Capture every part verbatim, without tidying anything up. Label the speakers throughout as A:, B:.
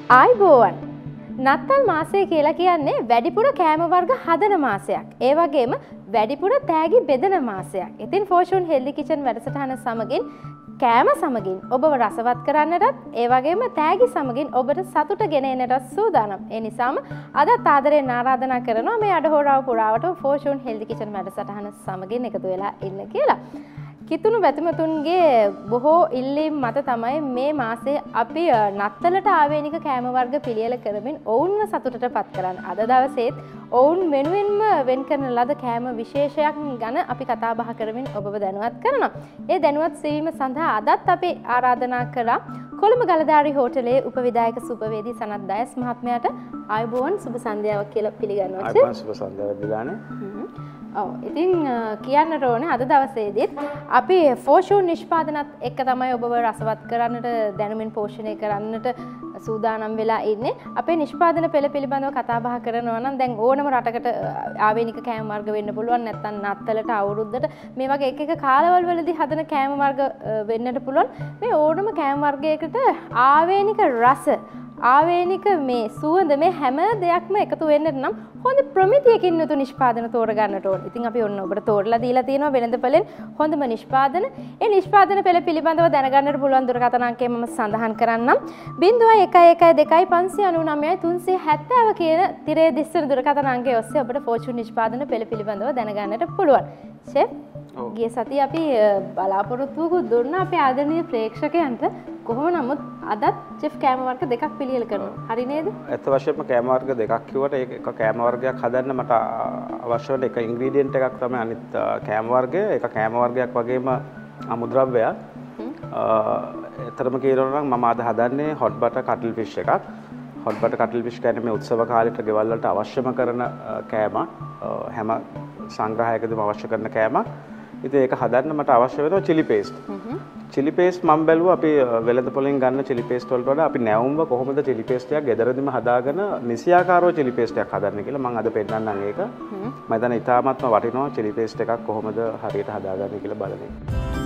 A: ආයිබෝවන් නත්තල් මාසය කියලා කියන්නේ වැඩිපුර කෑම වර්ග හදන මාසයක්. ඒ වගේම වැඩිපුර තෑගි බෙදන මාසයක්. ඉතින් ෆෝෂුන් හෙල්දි කිචන් වැඩසටහන සමගින් කෑම සමගින් ඔබව රසවත් කරන්නටත් ඒ වගේම තෑගි සමගින් ඔබට සතුට ගෙන එන්නටත් සූදානම්. ඒ නිසාම අදත් ආදරයෙන් ආරාධනා කරනවා මේ අඩහෝරාව පුරාවට ෆෝෂුන් හෙල්දි කිචන් වැඩසටහන සමගින් එකතු වෙලා ඉන්න කියලා. කිතුණු බැතිමතුන්ගේ බොහෝ ඉල්ලීම් මත තමයි මේ මාසේ අපි නත්තලට ආවේනික කෑම වර්ග පිළියෙල කරමින් ඔවුන්ව සතුටට පත් කරන්න. අද දවසේත් ඔවුන් වෙනුවෙන්ම වෙන් කරන ලද කෑම විශේෂයක් ගැන අපි කතා බහ කරමින් ඔබව දැනුවත් කරනවා. ඒ දැනුවත් සෙවීම සඳහා අදත් අපි ආරාධනා කළා කොළඹ ගලදාරි හෝටලයේ උපවිධායක සුපවේදී සනත් දයස් මහත්මයාට ආයුබෝවන් සුබ සන්ධ්‍යාවක් කියලා පිළිගන්නවා.
B: ආයුබෝවන් සුබ සන්ධ්‍යාවක් දිලානේ.
A: ඔව් ඉතින් කියන්නට ඕනේ අද දවසේදීත් අපි ෆෝෂුන් නිෂ්පාදනත් එක්ක තමයි ඔබව රසවත් කරන්නට දැනුමින් පෝෂණය කරන්නට සූදානම් වෙලා ඉන්නේ. අපේ නිෂ්පාදන පෙළ පිළිබඳව කතා බහ කරනවා නම් දැන් ඕනම රටකට ආවේනික කෑම වර්ග වෙන්න පුළුවන්. නැත්නම් නත්තලට අවුරුද්දට මේ වගේ එක එක කාලවල වලදී හදන කෑම වර්ග වෙන්නට පුළුවන්. මේ ඕනම කෑම වර්ගයකට ආවේනික රස ආවේනික මේ සුවඳ මේ හැම දෙයක්ම එකතු වෙන්නට නම් හොඳ ප්‍රමිතියකින් යුතු නිෂ්පාදන තෝරගන්නට ඕන. ඉතින් අපි ඔන්න ඔබට තෝරලා දීලා තියෙනවා වෙළඳපොලෙන් හොඳම නිෂ්පාදන. ඒ නිෂ්පාදන පෙළ පිළිබඳව දැනගන්නට පුළුවන් දුරකථන අංකය මම සඳහන් කරන්නම්. zero one one one two five nine nine three seven zero කියන තිරේ දිස්සන දුරකථන අංකය ඔස්සේ ඔබට ෆෝෂුන් නිෂ්පාදන පෙළ පිළිබඳව දැනගන්නට පුළුවන්. ෂෙෆ් ගිය සතියේ අපි බලාපොරොත්තු දුන්නා අපේ ආදරණීය ප්‍රේක්ෂකයන්ට. කොහොම නමුත් අදත් චෙෆ් කෑම වර්ග දෙකක් පිළියෙල කරනවා. හරි නේද?
B: ඇත්ත වශයෙන්ම කෑම වර්ග දෙකක් කිව්වට ඒක එක කෑම වර්ගයක් හදන්න මට අවශ්‍ය වෙන එක ඉන්ග්‍රීඩියන්ට් එකක් තමයි අනිත් කෑම වර්ගය. ඒක කෑම වර්ගයක් වගේම අමුද්‍රව්‍යයක්. ඇත්තටම කියනවා නම් මම අද හදන්නේ හොට් බටර් කටල් ෆිෂ් එකක්. හොට් බටර් කටල් ෆිෂ් කියන්නේ මේ උත්සව කාලේට ගෙවල් වලට අවශ්‍යම කරන කෑමක්. හැම සංග්‍රහයකදීම අවශ්‍ය කරන කෑමක්. ඉතින් ඒක හදන්න මට අවශ්‍ය වෙනවා chili paste. chili paste මම බැලුවා අපි වෙළඳපොලෙන් ගන්න chili paste වලට වඩා අපි නැවුම්ව කොහොමද chili paste එකක් ගෙදරදීම හදාගෙන නිසියාකාරව chili paste එකක් හදන්න කියලා මම අද පෙන්නන්නම් ඒක. මම හිතන්නේ ඉතාමත්ම වටිනවා chili paste එකක් කොහොමද හරියට හදාගන්නේ කියලා බලන එක.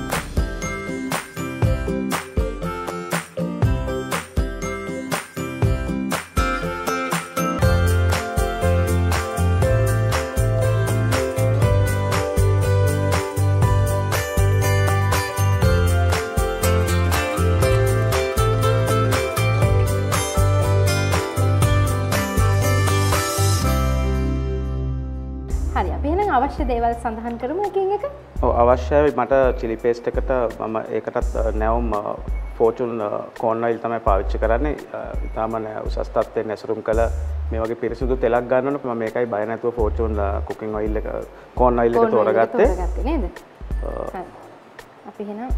A: අවශ්‍ය දේවල් සඳහන් කරමු එකින් එක.
B: ඔව් අවශ්‍යයි මට chili paste එකට මම ඒකටත් නැවුම් ෆෝචුන් corn oil තමයි පාවිච්චි කරන්නේ. ඊටාම උසස් තත්ත්වයෙන් ඇසුරුම් කළ මේ වගේ පිරිසිදු තෙලක් ගන්න ඕන. මම මේකයි බය නැතුව ෆෝචුන් cooking oil එක corn oil එක තෝරගත්තේ.
A: තෝරගත්තේ නේද? හරි. අපි එහෙනම්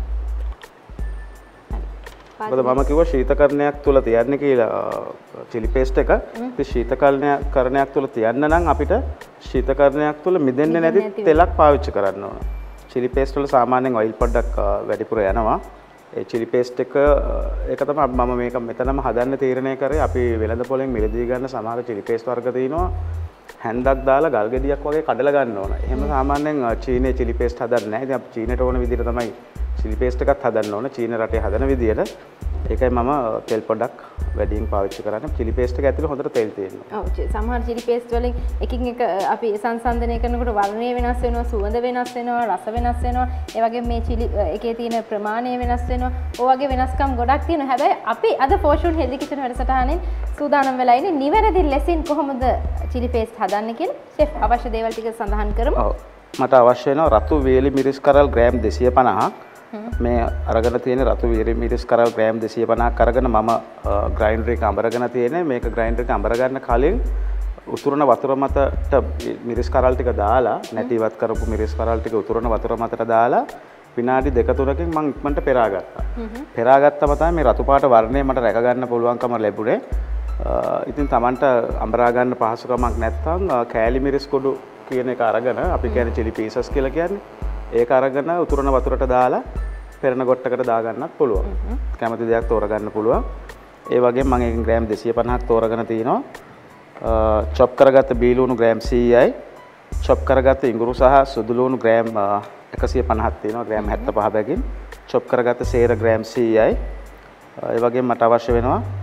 B: මොකද මම කිව්වා ශීතකරණයක් තුල තියන්න කියලා chili paste එක. ඉතින් ශීතකරණයක් කරණයක් තුල තියන්න නම් අපිට ශීතකරණයක් තුල මිදෙන්නේ නැති තෙලක් පාවිච්චි කරන්න ඕන. chili paste වල සාමාන්‍යයෙන් oil පොඩ්ඩක් වැඩිපුර යනවා. ඒ chili paste එක ඒක තමයි මම මේක මෙතනම හදන්න තීරණය කරේ. අපි වෙළඳ පොලෙන් මිලදී ගන්න සමහර chili paste වර්ග තියෙනවා. හැන්දක් දාලා ගල් ගෙඩියක් වගේ කඩලා ගන්න ඕන. එහෙම සාමාන්‍යයෙන් චීනේ chili paste හදන්නේ නැහැ. ඉතින් අපි චීනට ඕන විදිහට තමයි chili paste එකක් හදන්න ඕන. චීන රටේ හදන විදිහට. ඒකයි මම තෙල් පොඩක් වැඩියෙන් පාවිච්චි කරන්නේ. chili paste එක ඇතුලේ හොඳට තෙල් තියෙනවා.
A: ඔව් සමහර chili paste වලින් එකින් එක අපි සංසන්දනය කරනකොට වර්ණය වෙනස් වෙනවා, සුවඳ වෙනස් වෙනවා, රස වෙනස් වෙනවා. ඒ වගේම මේ chili එකේ තියෙන ප්‍රමාණය වෙනස් වෙනවා. ඔය වගේ වෙනස්කම් ගොඩක් තියෙනවා. හැබැයි අපි අද ෆෝෂුන් හෙල්දි කිචන් වැඩසටහනෙන් සූදානම් වෙලා ඉන්නේ නිවැරදි ලෙසින් කොහොමද chili paste හදන්නේ කියලා. ෂෙෆ් අවශ්‍ය දේවල් ටික සඳහන් කරමු.
B: ඔව් මට අවශ්‍ය වෙනවා රතු වේලි මිරිස් කරල් ග්‍රෑම් දෙසිය පනහක්. මේ අරගෙන තියෙන රතු වේලි මිරිස් කරල් ග්‍රෑම් දෙසිය පනහක් අරගෙන මම ග්‍රයින්ඩර් එක අඹරගෙන තියෙන්නේ. මේක ග්‍රයින්ඩර් එක අඹර ගන්න කලින් උතුරන වතුර මතට මිරිස් කරල් ටික දාලා නැති ඉවත් කරපු මිරිස් කරල් ටික උතුරන වතුර මතට දාලා විනාඩි දෙක තුනකින් මම ඉක්මනට පෙරාගත්තා. පෙරාගත්තම තමයි මේ රතු පාට වර්ණය මට රැක ගන්න පුළුවන්කම ලැබුණේ. ඉතින් Tamanට අඹරා ගන්න පහසුකමක් නැත්නම් කෑලි මිරිස් කුඩු කියන එක අරගෙන අපි කියන්නේ chili pieces කියලා කියන්නේ. ඒක අරගෙන උතුරන වතුරට දාලා පෙරන ගොට්ටකට දාගන්නත් පුළුවන්. කැමති දෙයක් තෝරගන්න පුළුවන්. ඒ වගේම මම එකෙන් ග්‍රෑම් දෙසිය පනහක් තෝරගෙන තිනවා. චොප් කරගත්ත බීලුණු ග්‍රෑම් සීයයි. චොප් කරගත්ත ඉඟුරු සහ සුදු ලුණු ග්‍රෑම් එකසිය පනහක් තියෙනවා. ග්‍රෑම් හැත්තෑ පහ බැගින්. චොප් කරගත්ත සේර ග්‍රෑම් සීයයි. ඒ වගේම මට අවශ්‍ය වෙනවා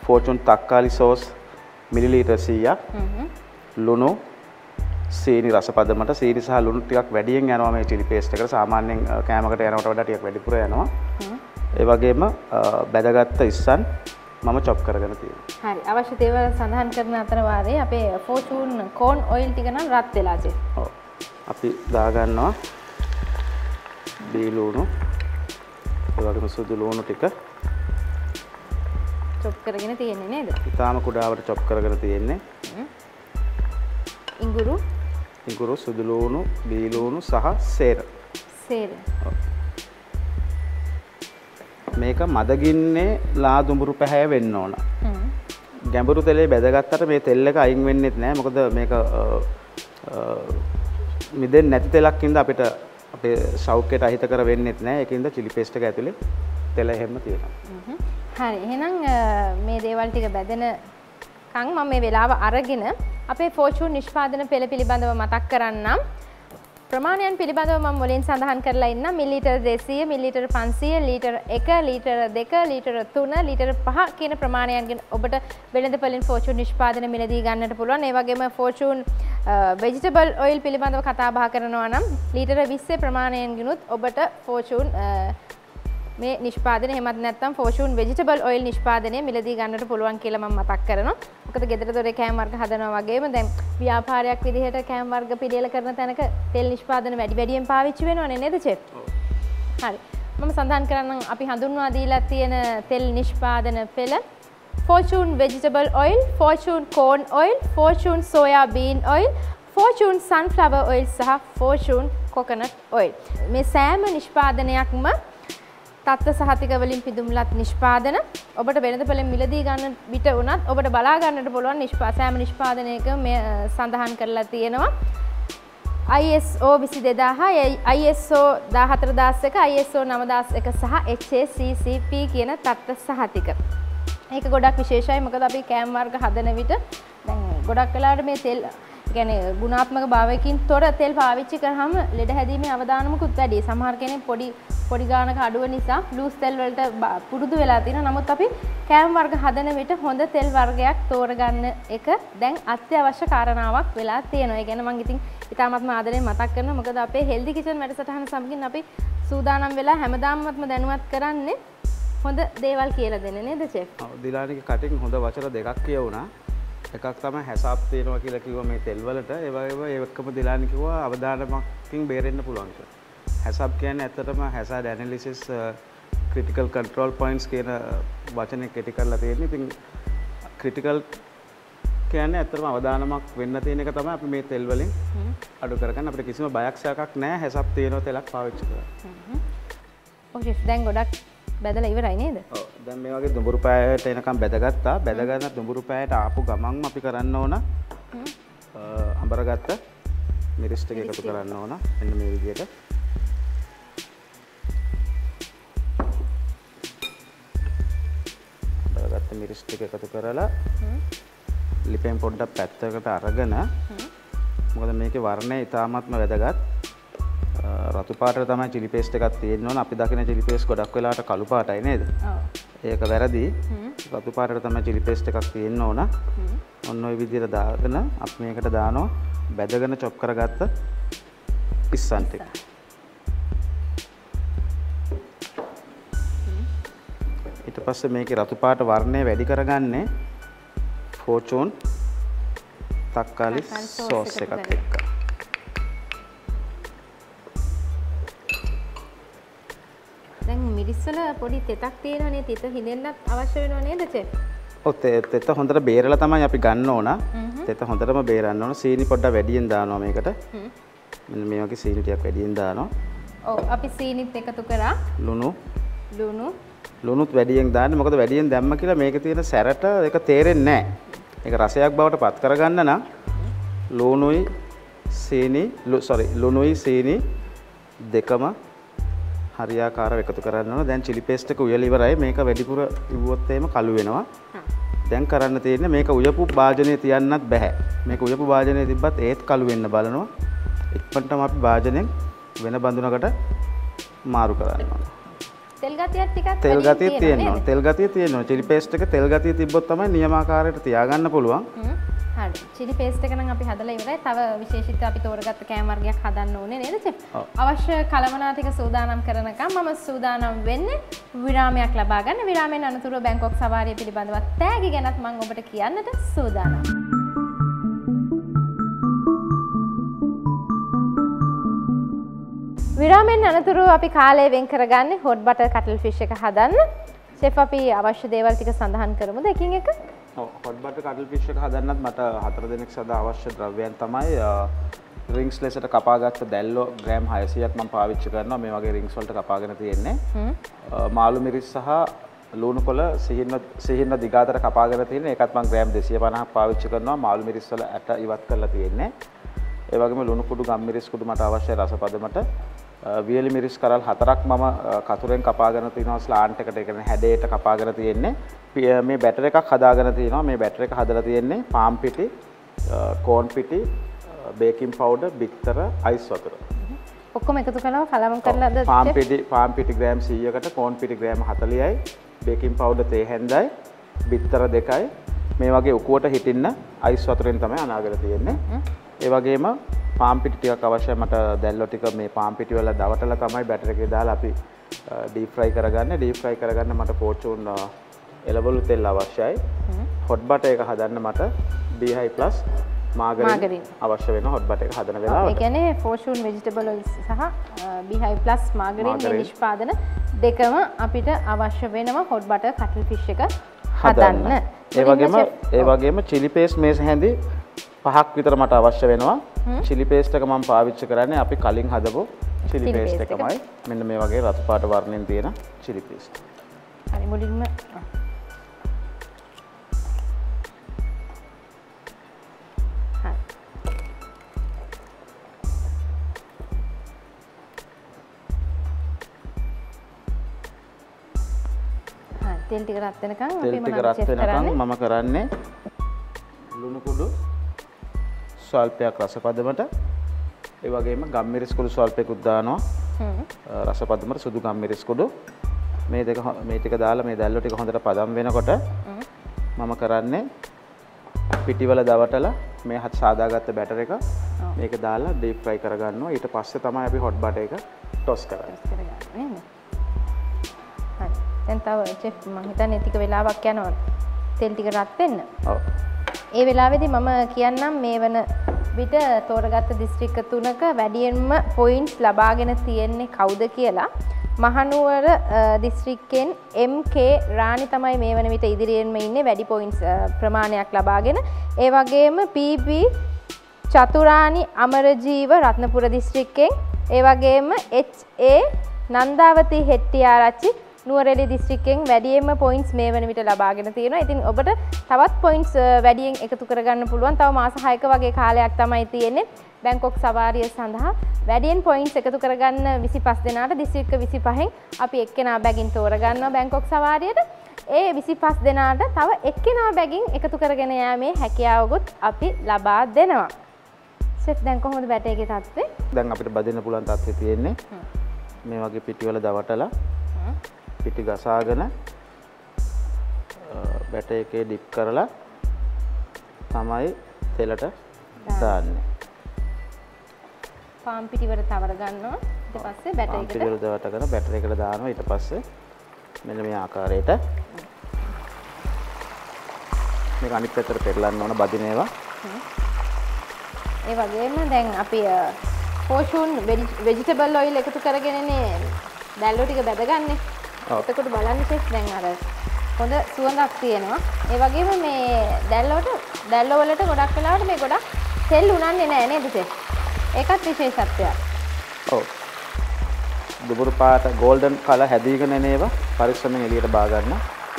B: ෆෝචුන් තක්කාලි සෝස් මිලිලීටර් සීයක්. ලුණු සීනි රස පදමට සීනි සහ ලුණු ටිකක් වැඩියෙන් යනවා මේ chili paste එකට. සාමාන්‍යයෙන් කෑමකට යනවට වඩා ටිකක් වැඩිපුර යනවා. ඒ වගේම බැදගත්ත ඉස්සන් මම chop කරගෙන තියෙනවා.
A: හරි. අවශ්‍ය දේවල් සඳහන් කරන අතර වාරේ අපේ ෆෝචූන් කෝන් ඔයිල් ටික නම් රත් වෙලා ජේ.
B: ඔව්. අපි දාගන්නවා බීලුණු ඒ වගේම සුදු ලුණු ටික
A: chop කරගෙන තියෙන්නේ නේද?
B: ඊටාම කුඩාවට chop කරගෙන තියෙන්නේ.
A: ඉඟුරු
B: ඉඟුරු සුදු ලුණු බීලුණු සහ සේර.
A: සේර.
B: මේක මදගින්නේ ලා දුඹුරු පැහැය වෙන්න ඕන. ගැඹුරු තෙලේ බැදගත්තට මේ තෙල් එක අයින් වෙන්නේ නැහැ. මොකද මේක මිදෙන්නේ නැති තෙලක් ඉඳ අපිට අපේ ශෞක්‍යයට අහිත කර වෙන්නේ නැහැ. ඒකින්ද chili paste එක ඇතුලේ තෙල හැම තියෙනවා.
A: හරි. එහෙනම් මේ දේවල් ටික බැදෙන කන් මම මේ වෙලාව අරගෙන අපේ ෆෝචූන් නිෂ්පාදන පෙළ පිළිබඳව මතක් කරන්නම්. ප්‍රමාණයන් පිළිබඳව මම මුලින් සඳහන් කරලා ඉන්නම්. මිලිලීටර් දෙසීය, මිලිලීටර් පන්සීය, ලීටර් එක, ලීටර් දෙක, ලීටර් තුන, ලීටර් පහ කියන ප්‍රමාණයන්ගෙන් ඔබට වෙළඳපොළින් ෆෝචූන් නිෂ්පාදන මිලදී ගන්නට පුළුවන්. ඒ වගේම ෆෝචූන් වෙජිටබල් ඔයිල් පිළිබඳව කතා බහ කරනවා නම් ලීටර් විස්සේ ප්‍රමාණයෙන්ගිනුත් ඔබට ෆෝචූන් මේ නිෂ්පාදනය එහෙමත් නැත්නම් ෆෝචූන් වෙජිටබල් ඔයිල් නිෂ්පාදනය මිලදී ගන්නට පුළුවන් කියලා මම මතක් කරනවා. මොකද ගෙදර දොරේ කෑම වර්ග හදනවා වගේම දැන් ව්‍යාපාරයක් විදිහට කෑම වර්ග පිළියෙල කරන තැනක තෙල් නිෂ්පාදන වැඩි වැඩියෙන් පාවිච්චි වෙනවනේ නේද චෙෆ්? හරි. මම සඳහන් කරන්නම් අපි හඳුන්වා දීලා තියෙන තෙල් නිෂ්පාදන පෙළ Fortune vegetable oil, Fortune corn oil, Fortune soya bean oil, Fortune sunflower oil සහ ෆෝචූන් කොකනට් ඔයිල්. මේ සෑම නිෂ්පාදනයක්ම තත්ත්ව සහතික වලින් පිදුම්ලත් නිෂ්පාදන. ඔබට වෙළඳපොළෙන් මිලදී ගන්න විට උනත් ඔබට බලා ගන්නට පුළුවන් නිෂ්පා සෑම නිෂ්පාදනයක මේ සඳහන් කරලා තියෙනවා I S O විසි දෙදාහ, I S O දාහතර දාස් එක, I S O නව දාස් එක සහ H A C C P කියන තත්ත්ව සහතික. ඒක ගොඩක් විශේෂයි. මොකද අපි කෑම වර්ග හදන විට දැන් ගොඩක් වෙලාවට මේ තෙල් කියන්නේ ගුණාත්මක භාවයකින් තොර තෙල් පාවිච්චි කරාම ලෙඩ හැදීමේ අවදානමකුත් වැඩි. සමහර කෙනෙක් පොඩි පොඩි ගානක අඩුව නිසා ලූස් තෙල් වලට පුරුදු වෙලා තියෙනවා. නමුත් අපි කෑම වර්ග හදන විට හොඳ තෙල් වර්ගයක් තෝරගන්න එක දැන් අත්‍යවශ්‍ය කාරණාවක් වෙලා තියෙනවා. ඒ කියන්නේ මම ඉතින් ඉතාමත්ම ආදරෙන් මතක් කරනවා. මොකද අපේ හෙල්දි කිචන් වැඩසටහන සමගින් අපි සූදානම් වෙලා හැමදාමත්ම දැනුවත් කරන්නේ හොඳ දේවල් කියලා දෙන්න නේද චෙෆ්?
B: ඔව් දිලානිගේ කටින් හොඳ වචන දෙකක් කියවුණා. එකක් තමයි හැසාප් තියෙනවා කියලා කිව්වා මේ තෙල් වලට. ඒ වගේම ඒ එක්කම දිලානි කිව්වා අවදානමකින් බේරෙන්න පුළුවන් කියලා. හැසාප් කියන්නේ ඇත්තටම hazard analysis critical control points කියන වචනේ කෙටි කරලා තියෙන්නේ. ඉතින් ක්‍රිටිකල් කියන්නේ ඇත්තටම අවදානමක් වෙන්න තියෙන එක තමයි අපි මේ තෙල් වලින් අඩු කරගන්න. අපිට කිසිම බයක් සැකක් නැහැ හැසාප් තියෙන තෙලක් පාවිච්චි කරලා.
A: ඔව් ෂෙෆ් දැන් ගොඩක් බැදලා ඉවරයි නේද? ඔව්.
B: දැන් මේ වගේ දුඹුරු පෑයට එනකම් බැදගත්තා. බැදගන්න දුඹුරු පෑයට ආපු ගමන් අපි කරන්න ඕන අඹරගත්ත මිරිස් ටික එකතු කරන්න ඕන. මෙන්න මේ විදිහට. අඹරගත්ත මිරිස් ටික එකතු කරලා ලිපෙන් පොඩ්ඩක් පැත්තකට අරගෙන මොකද මේකේ වර්ණය ඉතාමත්ම වැදගත්. රතු පාටට තමයි chili paste එකක් තියෙන්න ඕන. අපි දකින chili paste ගොඩක් වෙලාවට කළු පාටයි නේද? ඔව්. ඒක වැරදි. රතු පාටට තමයි chili paste එකක් තියෙන්න ඕන. ඔන්න ඔය විදිහට දාගෙන අපි මේකට දානවා බැදගෙන chop කරගත්ත පිස්සන් ටික. ඊට පස්සේ මේකේ රතු පාට වර්ණය වැඩි කරගන්නේ ෆෝචූන් තක්කාලි සෝස් එකක් එක්ක.
A: දැන් මිරිස් වල පොඩි තෙතක් තියෙනවනේ. තෙත හිඳෙන්නත් අවශ්‍ය වෙනව නේද චෙෆ්?
B: ඔව් තෙත හොඳට බේරලා තමයි අපි ගන්න ඕන. තෙත හොඳටම බේරන්න ඕන. සීනි පොඩ්ඩක් වැඩියෙන් දානවා මේකට. මෙන්න මේ වගේ සීනි ටිකක් වැඩියෙන් දානවා.
A: ඔව් අපි සීනිත් එකතු කරා.
B: ලුණු.
A: ලුණු.
B: ලුණුත් වැඩියෙන් දාන්න. මොකද වැඩියෙන් දැම්ම කියලා මේකේ තියෙන සැරට ඒක තේරෙන්නේ නැහැ. ඒක රසයක් බවට පත් කරගන්න නම් ලුණුයි සීනි සෝරි ලුණුයි සීනි දෙකම හරියාකාරව එකතු කරන්න ඕන. දැන් chili paste එක උයලා ඉවරයි. මේක වැඩිපුර ඉවුවොත් එහෙම කළු වෙනවා. දැන් කරන්න තියෙන්නේ මේක උයපු භාජනයේ තියන්නත් බෑ. මේක උයපු භාජනයේ තිබ්බත් ඒත් කළු වෙන්න බලනවා. ඉක්මනටම අපි භාජනයෙන් වෙන බඳුනකට මාරු කරන්න ඕන.
A: තෙල් ගතියක් ටිකක්
B: තෙල් ගතිය තියෙනවා. තෙල් ගතිය තියෙනවා. chili paste එක තෙල් ගතිය තිබ්බොත් තමයි නියමාකාරයට තියාගන්න පුළුවන්.
A: හරි. chili paste එක නම් අපි හදලා ඉවරයි. තව විශේෂිත අපි තෝරගත්ත කෑම වර්ගයක් හදන්න ඕනේ නේද චෙෆ්? අවශ්‍ය කලමනා ටික සූදානම් කරනකම් මම සූදානම් වෙන්නේ විරාමයක් ලබා ගන්න. විරාමයෙන් අනතුරුව බැංකොක් සවාරිය පිළිබඳව තෑගි ගැනත් මම ඔබට කියන්නට සූදානම්. විරාමයෙන් අනතුරුව අපි කාලය වෙන් කරගන්නේ hot butter cuttle fish එක හදන්න. චෙෆ් අපි අවශ්‍ය දේවල් ටික සඳහන් කරමුද එකින් එක?
B: ඔව් hot butter cuttle fish එක හදන්නත් මට හතර දෙනෙක් සඳහා අවශ්‍ය ද්‍රව්‍යයන් තමයි රින්ග්ස් ලෙසට කපාගත්ත දැල්ලෝ ග්‍රෑම් හයසියක් මම පාවිච්චි කරනවා. මේ වගේ රින්ග්ස් වලට කපාගෙන තියෙන්නේ. මාළු මිරිස් සහ ලුණු කොළ සිහින්ව සිහින්ව දිගාතර කපාගෙන තියෙන්නේ. ඒකත් මම ග්‍රෑම් දෙසිය පනහක් පාවිච්චි කරනවා. මාළු මිරිස් වල ඇට ඉවත් කරලා තියෙන්නේ. ඒ වගේම ලුණු කුඩු ගම් මිරිස් කුඩු මට අවශ්‍ය රසපදමට වියලි මිරිස් කරල් හතරක් මම කතුරෙන් කපාගෙන තිනවා ස්ලාන්ට් එකට. ඒ කියන්නේ හැඩයට කපාගෙන තියෙන්නේ. මේ බැටර් එකක් හදාගෙන තිනවා. මේ බැටර් එක හදලා තියෙන්නේ පාම් පිටි, කෝන් පිටි, බේකින් පවුඩර්, බිත්තර, අයිස් වතුර.
A: ඔක්කොම එකතු කරලා කලවම් කරලාද
B: පාම් පිටි පාම් පිටි ග්‍රෑම් සීයකට, කෝන් පිටි ග්‍රෑම් හතලිහයි, බේකින් පවුඩර් තේ හැන්දයි, බිත්තර දෙකයි. මේ වගේ උකුවට හිටින්න අයිස් වතුරෙන් තමයි අනාගෙන තියෙන්නේ. ඒ වගේම පාම් පිටි ටිකක් අවශ්‍යයි. මට දැල්ලෝ ටික මේ පාම් පිටි වල දවටලා තමයි බැටර් එකේ දාලා අපි ඩීප් ෆ්‍රයි කරගන්නේ. ඩීප් ෆ්‍රයි කරගන්න මට පෝචුන් එළවලු තෙල් අවශ්‍යයි. හොට් බටර් එක හදන්න මට බීහයි ප්ලස් මාගරින් අවශ්‍ය වෙන හොට් බටර් එක හදන වෙලාවට.
A: ඒ කියන්නේ fortune vegetable oils සහ බීහයි ප්ලස් මාගරින් මේ නිෂ්පාදන දෙකම අපිට අවශ්‍ය වෙනවා hot butter cuttle fish එක හදන්න.
B: ඒ වගේම ඒ වගේම chili paste මේස හැඳි පහක් විතර මට අවශ්‍ය වෙනවා. chili paste එක මම පාවිච්චි කරන්නේ අපි කලින් හදපු chili paste එකමයි. මෙන්න මේ වගේ රතු පාට වර්ණයෙන් තියෙන chili paste.
A: හරි මුලින්ම තෙල් ටික රත් වෙනකන් අපි
B: තෙල් ටික රත් වෙනකන් මම කරන්නේ ලුණු කුඩු ස්වල්පයක් රසපදමට, ඒ වගේම ගම් මිරිස් කුඩු ස්වල්පයකුත් දානවා. රසපදමට සුදු ගම් මිරිස් කුඩු මේ දෙක මේ ටික දාලා මේ දැල්ලෝ ටික හොඳට පදම් වෙනකොට මම කරන්නේ පිටිවල දවටලා මේ හත් සාදාගත්ත බැටර් එක මේක දාලා ඩීප් ෆ්‍රයි කරගන්නවා. ඊට පස්සේ තමයි අපි හොට් බටර් එක ටොස් කරන්නේ.
A: දැන් තව චෙෆ් මම හිතන්නේ ටික වෙලාවක් යනවා තෙල් ටික රත් වෙන්න.
B: ඔව්.
A: ඒ වෙලාවේදී මම කියන්නම් මේ වන විට තෝරගත්ත දිස්ත්‍රික්ක තුනක වැඩියෙන්ම පොයින්ට්ස් ලබාගෙන තියෙන්නේ කවුද කියලා. මහනුවර දිස්ත්‍රික්කෙන් එම් කේ රාණි තමයි මේ වන විට ඉදිරියෙන්ම ඉන්නේ වැඩි පොයින්ට්ස් ප්‍රමාණයක් ලබාගෙන. ඒ වගේම පී බී චතුරානි අමරජීව රත්නපුර දිස්ත්‍රික්කෙන්, ඒ වගේම එච් ඒ නන්දාවති හෙට්ටිආරච්චි නුවරඑළිය දිස්ත්‍රික්කෙන් වැඩියෙන්ම පොයින්ට්ස් මේ වන විට ලබාගෙන තියෙනවා. ඉතින් ඔබට තවත් පොයින්ට්ස් වැඩියෙන් එකතු කරගන්න පුළුවන්. තව මාස හයක වගේ කාලයක් තමයි තියෙන්නේ බැංකොක් සවාරිය සඳහා. වැඩියෙන් පොයින්ට්ස් එකතු කරගන්න විසිපහ දෙනාට දිස්ත්‍රික්ක විසිපහෙන් අපි එක්කෙනා බැගින් තෝරගන්නවා බැංකොක් සවාරියට. ඒ විසිපහ දෙනාට තව එක්කෙනා බැගින් එකතු කරගෙන යෑමේ හැකියාවකුත් අපි ලබා දෙනවා. සෙට් දැන් කොහොමද බැටර් එකේ තත්ත්වය?
B: දැන් අපිට බදින්න පුළුවන් තත්ත්වය තියෙන්නේ. මේ වගේ පිටිවල දවටලා පිටි ගසාගෙන බැටර් එකේ ඩිප් කරලා තමයි තෙලට දාන්නේ.
A: පාම් පිටි වල තවර ගන්නවා. ඊට පස්සේ බැටර් එකට
B: පිටි වල දවටගෙන බැටර් එකට දානවා. ඊට පස්සේ මෙන්න මේ ආකාරයට මේක අනිත් පැත්තට පෙරලන්න ඕන බදින ඒවා.
A: ඒ වගේම දැන් අපි fortune vegetable oil එකතු කරගෙනනේ දැල්ලෝ ටික බැදගන්නේ. එතකොට බලන්න චෙක් දැන් අර හොඳ සුවඳක් තියෙනවා. ඒ වගේම මේ දැල්ලෝට දැල්ලෝ වලට ගොඩක් වෙලාවට මේ ගොඩක් තෙල් උනන්නේ නැහැ නේද චෙක්? ඒකත් විශේෂත්වයක්.
B: ඔව්. දුබුරු පාට golden color හැදීගෙන එන ඒවා පරිස්සමෙන් එළියට බා ගන්න.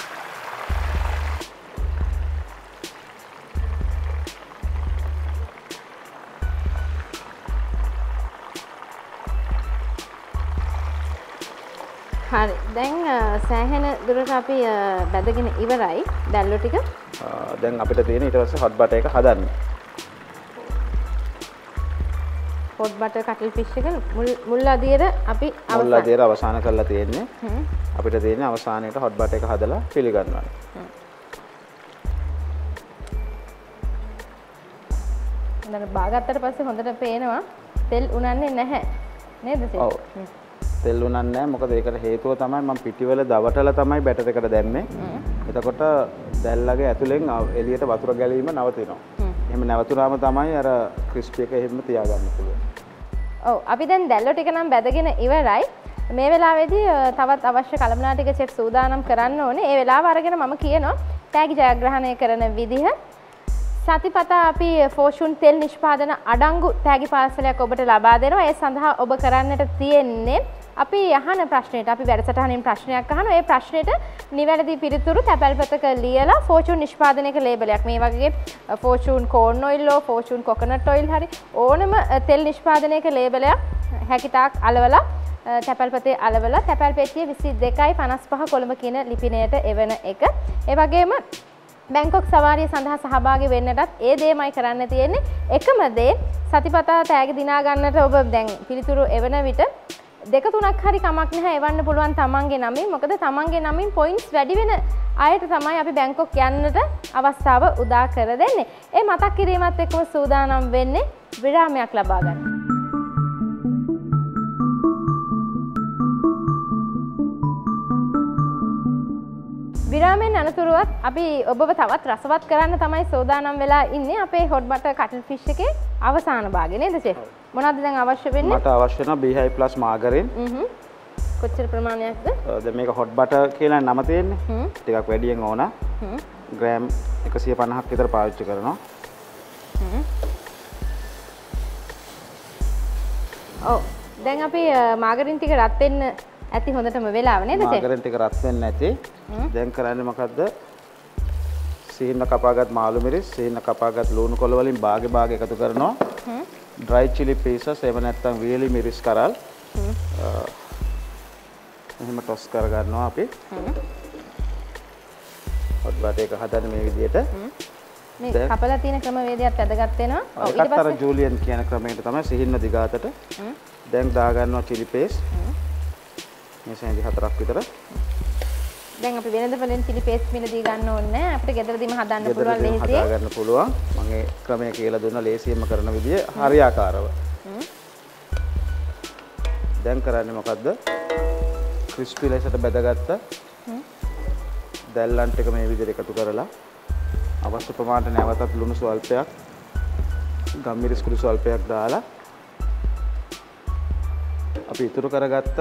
A: හරි. දැන් සෑහෙන දුරට අපි බැදගෙන ඉවරයි දැල්ලෝ ටික.
B: දැන් අපිට තියෙන ඊට පස්සේ hot butter එක හදන්න.
A: hot butter cuttle fish එක මුල් මුල් අදියර අපි
B: මුල් අදියර අවසන් කරලා තියෙන්නේ. අපිට තියෙන්නේ අවසානයේට hot butter එක හදලා පිළිගන්නවා.
A: හොඳට බාගත්තට පස්සේ හොඳට පේනවා තෙල් උනන්නේ නැහැ නේද තෙල්?
B: ඔව්. තෙල් උනන්නේ නැහැ. මොකද ඒකට හේතුව තමයි මම පිටිවල දවටලා තමයි බැටර් එකට දැම්මේ. එතකොට දැල්ලගේ ඇතුලෙන් එළියට වතුර ගැලීම නවතිනවා. එහෙම නැවතුනාම තමයි අර ක්‍රිස්පි එක එහෙම තියාගන්න පුළුවන්.
A: ඔව් අපි දැන් දැල්ලෝ ටික නම් බැදගෙන ඉවරයි. මේ වෙලාවේදී තවත් අවශ්‍ය කලමනා ටික චෙෆ් සූදානම් කරන්න ඕනේ. ඒ වෙලාව අරගෙන මම කියනවා තෑගි ජයග්‍රහණය කරන විදිහ. සතිපතා අපි ෆෝෂුන් තෙල් නිෂ්පාදන අඩංගු තෑගි පාර්සලයක් ඔබට ලබා දෙනවා. ඒ සඳහා ඔබ කරන්නට තියෙන්නේ අපි අහන ප්‍රශ්නෙට අපි වැඩසටහනින් ප්‍රශ්නයක් අහනවා. ඒ ප්‍රශ්නෙට නිවැරදි පිළිතුරු තැපැල්පතක ලියලා ෆෝචූන් නිෂ්පාදනයක ලේබලයක් මේ වගේ ෆෝචූන් කෝර්න් ඔයිල් හෝ ෆෝචූන් කොකනට් ඔයිල් හරි ඕනම තෙල් නිෂ්පාදනයක ලේබලයක් හැකිතාක් අලවලා තැපැල්පතේ අලවලා තැපැල් පෙට්ටිය විසි දෙකයි පනස් පහ කොළඹ කියන ලිපිනයට එවන එක. ඒ වගේම බැංකොක් සවාරිය සඳහා සහභාගී වෙන්නටත් ඒ දේමයි කරන්න තියෙන්නේ. එකම දේ සතිපතා තෑගි දිනා ගන්නට ඔබ දැන් පිළිතුරු එවන විට දෙක තුනක් හරි කමක් නැහැ එවන්න පුළුවන් තමන්ගේ නමින්. මොකද තමන්ගේ නමින් පොයින්ට්ස් වැඩි වෙන අයට තමයි අපි බැංකොක් යන්නට අවස්ථාව උදා කර දෙන්නේ. ඒ මතක් කිරීමත් එක්කම සූදානම් වෙන්නේ විරාමයක් ලබා ගන්න. විරාමයෙන් අනතුරුවත් අපි ඔබව තවත් රසවත් කරන්න තමයි සූදානම් වෙලා ඉන්නේ අපේ hot butter cuttle fish එකේ අවසාන භාගය නේද චෙෆ්? මොනවද දැන් අවශ්‍ය වෙන්නේ?
B: මට අවශ්‍ය වෙනවා බීහයි ප්ලස් මාගරින්.
A: හ්ම්. කොච්චර ප්‍රමාණයක්ද?
B: දැන් මේක hot butter කියලා නම තියෙන්නේ. ටිකක් වැඩියෙන් ඕන. හ්ම්. ග්‍රෑම් එකසිය පනහක් විතර පාවිච්චි කරනවා.
A: හ්ම්. ඔව්. දැන් අපි මාගරින් ටික රත් වෙන්න ඇති හොඳටම වෙලාව නේද චෙෆ්?
B: මාගරින් ටික රත් වෙන්න ඇති. දැන් කරන්නේ මොකද්ද? සීන කපාගත් මාළු මිරිස්, සීන කපාගත් ලුණු කොළ වලින් භාගෙ භාගෙ එකතු කරනවා. හ්ම්. dry chili pieces එහෙම නැත්නම් වීලි මිරිස් කරල්. හ්ම්. එහෙම ටොස් කර ගන්නවා අපි. හ්ම්. hot butter එක හදන්න මේ විදිහට.
A: හ්ම්. මේ කපලා තියෙන ක්‍රමවේදයක් වැදගත් වෙනවා.
B: ඔව් ඊට පස්සේ අර ජූලියන් කියන ක්‍රමයට තමයි සිහින්න දිගාතට. හ්ම්. දැන් දා ගන්නවා chili paste. හ්ම්. මේ සෙන්ඩි හතරක් විතර.
A: දැන් අපි වෙනද වලින් chili paste මිලදී ගන්න ඕනේ නැහැ. අපිට ගෙදරදීම හදන්න පුළුවන් ලේසියෙන්.
B: හදා ගන්න පුළුවන්. මම ඒ ක්‍රමය කියලා දුන්නා ලේසියෙන්ම කරන විදිය හරියාකාරව. හ්ම්. දැන් කරන්නේ මොකද්ද? ක්‍රිස්පි ලෙසට බෙදගත්ත හ්ම්. දැල්ලන් ටික මේ විදිහට එකතු කරලා අවශ්‍ය ප්‍රමාණයට නැවතත් ලුණු ස්වල්පයක්, ගම්මිරිස් කුඩු ස්වල්පයක් දාලා අපි ඉතුරු කරගත්ත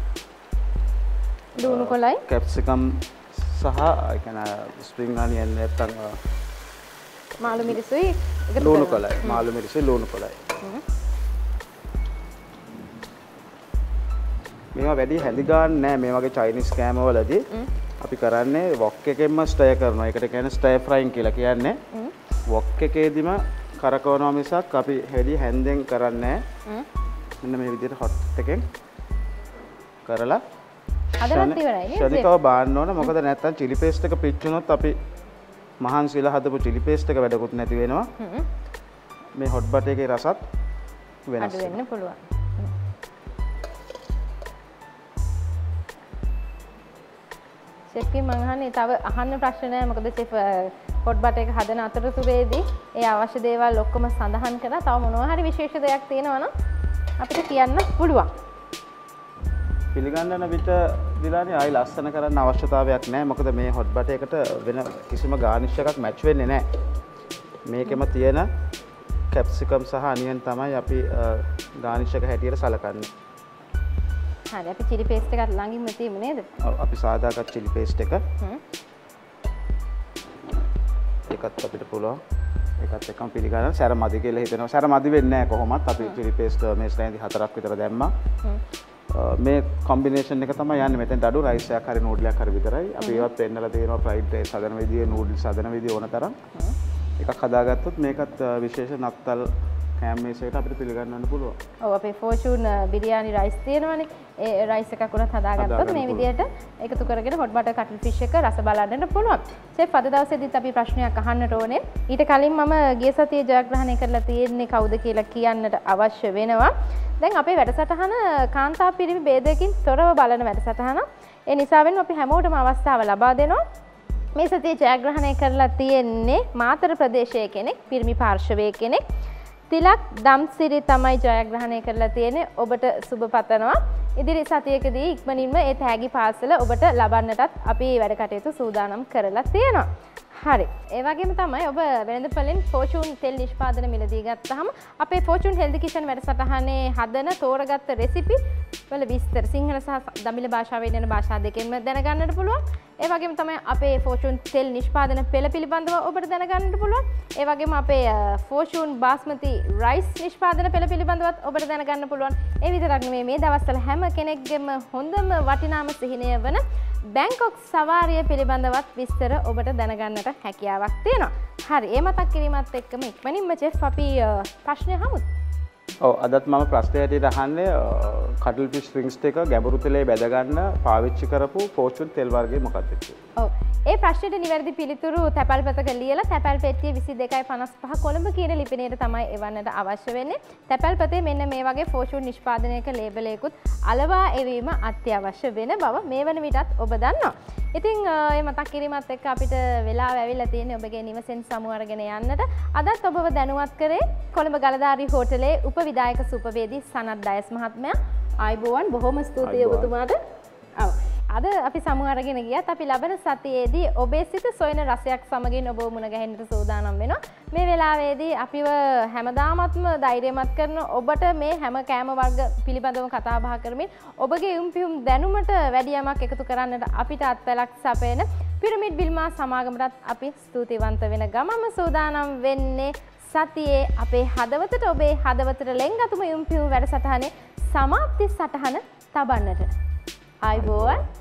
A: ලුණු කොළයි
B: කැප්සිකම් සහ ඒ කියන්නේ ස්ප්‍රින්ග් අනියන් නැත්තම්
A: මාළු මිරිසුයි එකතු
B: ලුණු කොළයි මාළු මිරිසුයි ලුණු කොළයි මේවා වැඩි හැඳි ගන්න නෑ මේ වගේ චයිනීස් කෑම වලදී අපි කරන්නේ වොක් එකෙන්ම ස්ටයර් කරනවා. ඒකට කියන්නේ ස්ටයර් ෆ්‍රයින් කියලා කියන්නේ. වොක් එකේදීම කරකවනවා මිසක් අපි හැදි හැන්දෙන් කරන්නේ නෑ. මෙන්න මේ විදිහට හොට් එකෙන් කරලා
A: අදලත් ඉවරයි නේද?
B: ශනිකව බාන්න ඕන. මොකද නැත්තම් chili paste එක පිච්චුනොත් අපි මහන්සිලා හදපු chili paste එක වැඩකුත් නැති වෙනවා. මේ hot butter එකේ රසත් වෙනස්
A: අඩු වෙන්න පුළුවන්. chef කින් මං අහන්නේ තව අහන්න ප්‍රශ්න නැහැ. මොකද chef hot butter එක හදන අතරතුරේදී ඒ අවශ්‍ය දේවල් ඔක්කොම සඳහන් කරලා තව මොනවා හරි විශේෂ දෙයක් තියෙනවා නම් අපිට කියන්න පුළුවන්.
B: පිළිගන්නන විට දිලානේ ආයි ලස්සන කරන්න අවශ්‍යතාවයක් නැහැ. මොකද මේ hot butter එකට වෙන කිසිම garnish එකක් match වෙන්නේ නැහැ. මේකෙම තියෙන capsicum සහ onion තමයි අපි garnish එක හැටියට සලකන්නේ.
A: හරි අපි chili paste එකත් ළඟින්ම තියමු නේද?
B: ඔව් අපි සාදාගත් chili paste එක. හ්ම්. ඒකත් අපිට පුළුවන්. ඒකත් එක්කම පිළිගන්න සැර මදි කියලා හිතෙනවා. සැර මදි වෙන්නේ නැහැ කොහොමත්. අපි chili paste මේ ස්ටෑන්ඩි හතරක් විතර දැම්මා. හ්ම්. මේ කොම්බිනේෂන් එක තමයි යන්නේ. මෙතෙන් අඩු රයිස් එකක් හරි නූඩ්ලයක් හරි විතරයි. අපි ඒවත් පෙන්නලා තියෙනවා ෆ්‍රයිඩ් රයිස් හදන විදිය, නූඩ්ල්ස් හදන විදිය ඕන තරම්. එකක් හදාගත්තොත් මේකත් විශේෂ නත්තල් කෑම මේසයකට අපිට පිළිගන්නන්න පුළුවන්.
A: ඔව් අපේ ෆෝචූන් බිරියානි රයිස් තියෙනවනේ. ඒ රයිස් එකක් උනත් හදාගත්තොත් මේ විදිහට එකතු කරගෙන හොට් බටර් කටල් ෆිෂ් එක රස බලන්නට පුළුවන්. ෂෙෆ් අද දවසේදීත් අපි ප්‍රශ්නයක් අහන්නට ඕනේ. ඊට කලින් මම ගිය සතියේ ජයග්‍රහණය කරලා තියෙන්නේ කවුද කියලා කියන්නට අවශ්‍ය වෙනවා. දැන් අපේ වැඩසටහන කාන්තා පිරිමි ભેදයකින් තොරව බලන වැඩසටහන. ඒ නිසාවෙන් අපි හැමෝටම අවස්ථාව ලබා දෙනවා. මේ සතියේ ජයග්‍රහණය කරලා තියෙන්නේ මාතර ප්‍රදේශයේ කෙනෙක්, පිරිමි පාර්ශවයේ කෙනෙක්. තිලක් දම්සිරි තමයි ජයග්‍රහණය කරලා තියෙන්නේ. ඔබට සුබ පතනවා. ඉදිරි සතියකදී ඉක්මනින්ම ඒ තෑගි පාර්සල ඔබට ලබන්නටත් අපි වැඩ කටයුතු සූදානම් කරලා තියෙනවා. හරි. ඒ වගේම තමයි ඔබ වෙළඳපොළෙන් ෆෝචූන් තෙල් නිෂ්පාදන මිලදී ගත්තාම අපේ ෆෝචූන් හෙල්දි කිචන් වැඩසටහනේ හදන තෝරගත්ත රෙසිපි වල විස්තර සිංහල සහ දමිළ භාෂාවෙන් යන භාෂා දෙකෙන්ම දැනගන්නට පුළුවන්. ඒ වගේම තමයි අපේ ෆෝචූන් තෙල් නිෂ්පාදන පෙළ පිළිබඳව ඔබට දැනගන්නට පුළුවන්. ඒ වගේම අපේ ෆෝචූන් බාස්මති රයිස් නිෂ්පාදන පෙළ පිළිබඳවත් ඔබට දැනගන්න පුළුවන්. ඒ විතරක් නෙමෙයි මේ දවස්වල හැම කෙනෙක්ගේම හොඳම වටිනාම සිහිනය වන බැංකොක් සවාරිය පිළිබඳවත් විස්තර ඔබට දැනගන්නට හැකියාවක් තියෙනවා. හරි, ඒ මතක් කිරීමත් එක්කම ඉක්මනින්ම චෙෆ් අපි ප්‍රශ්නය අහමුද?
B: ඔව්, අදත් මම ප්‍රශ්නය ඇටියට අහන්නේ කටල් ෆිෂ් රින්ග්ස් එක ගැඹුරු තෙලේ බැද ගන්න පාවිච්චි කරපු ෆෝචූන් තෙල් වර්ගය මොකක්ද කියලා.
A: ඔව්. ඒ ප්‍රශ්නෙට නිවැරදි පිළිතුරු තැපැල් පතක ලියලා තැපැල් පෙට්ටිය විසි දෙකයි පනස් පහ කොළඹ කියන ලිපිණයට තමයි එවන්නට අවශ්‍ය වෙන්නේ. තැපැල් පතේ මෙන්න මේ වගේ ෆෝචූන් නිෂ්පාදනයක ලේබලයකුත් අලවා එවීම අත්‍යවශ්‍ය වෙන බව මේ වන විටත් ඔබ දන්නවා. ඉතින් ඒ මතක් කිරීමත් එක්ක අපිට වෙලාව ඇවිල්ලා තියෙන්නේ ඔබගේ නිවසෙන් සමු අරගෙන යන්නට. අදත් ඔබව දැනුවත් කරේ කොළඹ ගලදාරි හෝටලේ උපවිධායක සුපවේදී සනත් ඩයස් මහත්මයා. ආයුබෝවන්, බොහොම ස්තුතියි ඔබතුමාට. ඔව්. අද අපි සමු අරගෙන ගියත් අපි ලබන සතියේදී ඔබේ සිත සොයන රසයක් සමගින් ඔබ මුණ ගැහෙන්නට සූදානම් වෙනවා. මේ වෙලාවේදී අපිව හැමදාමත්ම ධෛර්යමත් කරන ඔබට මේ හැම කෑම වර්ග පිළිබඳව කතා බහ කරමින් ඔබගේ යුම් පියුම් දැනුමට වැඩි යමක් එකතු කරන්නට අපිට අත්වලක් සපයන පිරමිඩ් බිල්මා සමාගමටත් අපි ස්තුතිවන්ත වෙන ගමම සූදානම් වෙන්නේ සතියේ අපේ හදවතට ඔබේ හදවතට ලෙන්ගතුම යුම් පියුම් වැඩසටහනේ සමාප්ති සටහන තබන්නට. ආයුබෝවන්.